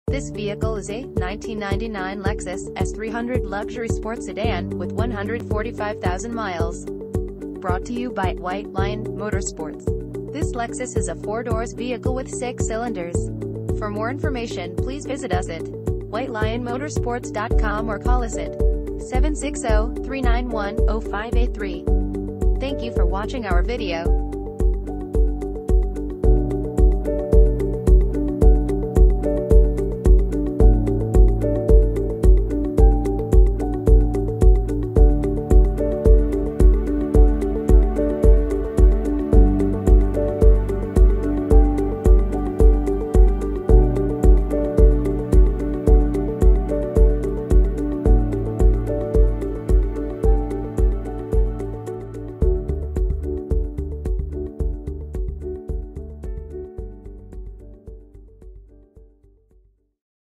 This vehicle is a 1999 Lexus S300 luxury sports sedan with 145,000 miles. Brought to you by White Lion Motorsports. This Lexus is a 4-doors vehicle with 6 cylinders. For more information, please visit us at whitelionmotorsports.com or call us at 760-391-0583. Thank you for watching our video.